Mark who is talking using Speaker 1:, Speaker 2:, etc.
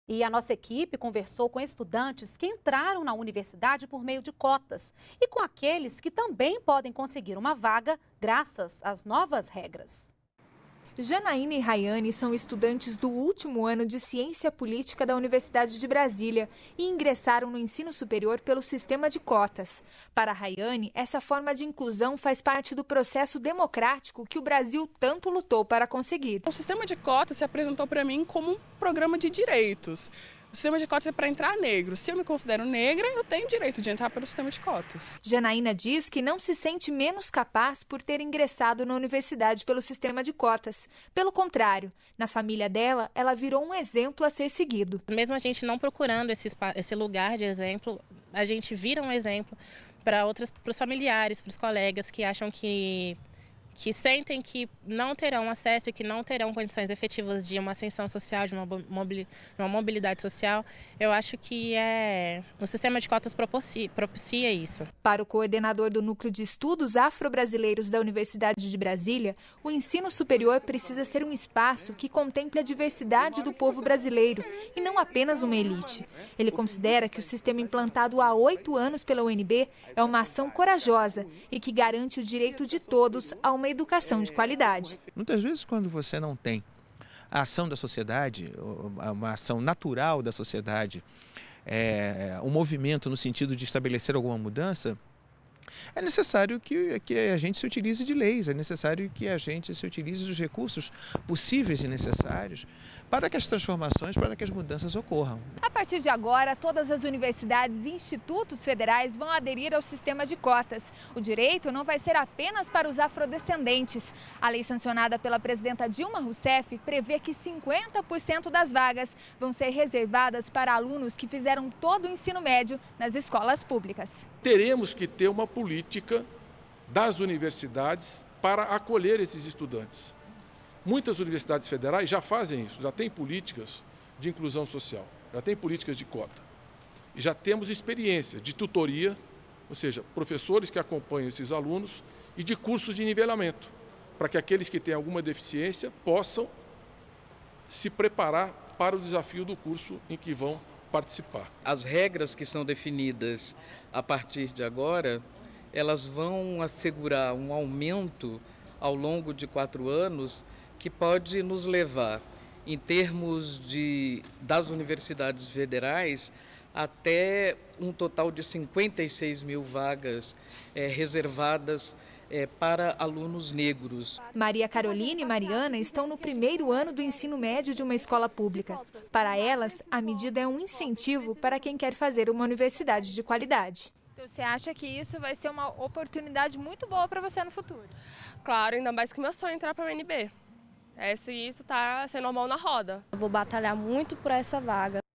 Speaker 1: E a nossa equipe conversou com estudantes que entraram na universidade por meio de cotas e com aqueles que também podem conseguir uma vaga graças às novas regras.
Speaker 2: Janaína e Rayane são estudantes do último ano de Ciência Política da Universidade de Brasília e ingressaram no ensino superior pelo sistema de cotas. Para Rayane, essa forma de inclusão faz parte do processo democrático que o Brasil tanto lutou para conseguir.
Speaker 3: O sistema de cotas se apresentou para mim como um programa de direitos. O sistema de cotas é para entrar negro. Se eu me considero negra, eu tenho direito de entrar pelo sistema de cotas.
Speaker 2: Janaína diz que não se sente menos capaz por ter ingressado na universidade pelo sistema de cotas. Pelo contrário, na família dela, ela virou um exemplo a ser seguido.
Speaker 4: Mesmo a gente não procurando esse lugar de exemplo, a gente vira um exemplo para os familiares, para os colegas que acham que sentem que não terão acesso e que não terão condições efetivas de uma ascensão social, de uma mobilidade social. Eu acho que o sistema de cotas propicia isso.
Speaker 2: Para o coordenador do Núcleo de Estudos Afro-Brasileiros da Universidade de Brasília, o ensino superior precisa ser um espaço que contemple a diversidade do povo brasileiro e não apenas uma elite. Ele considera que o sistema implantado há 8 anos pela UNB é uma ação corajosa e que garante o direito de todos a uma educação de qualidade.
Speaker 5: Muitas vezes, quando você não tem a ação da sociedade, uma ação natural da sociedade, um movimento no sentido de estabelecer alguma mudança, é necessário que a gente se utilize de leis, é necessário que a gente se utilize dos recursos possíveis e necessários para que as transformações, para que as mudanças ocorram.
Speaker 2: A partir de agora, todas as universidades e institutos federais vão aderir ao sistema de cotas. O direito não vai ser apenas para os afrodescendentes. A lei sancionada pela presidenta Dilma Rousseff prevê que 50% das vagas vão ser reservadas para alunos que fizeram todo o ensino médio nas escolas públicas.
Speaker 6: Teremos que ter uma política das universidades para acolher esses estudantes. Muitas universidades federais já fazem isso, já têm políticas de inclusão social, já têm políticas de cota. E já temos experiência de tutoria, ou seja, professores que acompanham esses alunos e de cursos de nivelamento, para que aqueles que têm alguma deficiência possam se preparar para o desafio do curso em que vão participar.
Speaker 7: As regras que são definidas a partir de agora, elas vão assegurar um aumento ao longo de 4 anos que pode nos levar, em termos das universidades federais, até um total de 56 mil vagas reservadas para alunos negros.
Speaker 2: Maria Carolina e Mariana estão no primeiro ano do ensino médio de uma escola pública. Para elas, a medida é um incentivo para quem quer fazer uma universidade de qualidade.
Speaker 8: Você acha que isso vai ser uma oportunidade muito boa para você no futuro?
Speaker 9: Claro, ainda mais que meu sonho é entrar para a UNB. Se isso está sendo normal na roda.
Speaker 8: Eu vou batalhar muito por essa vaga.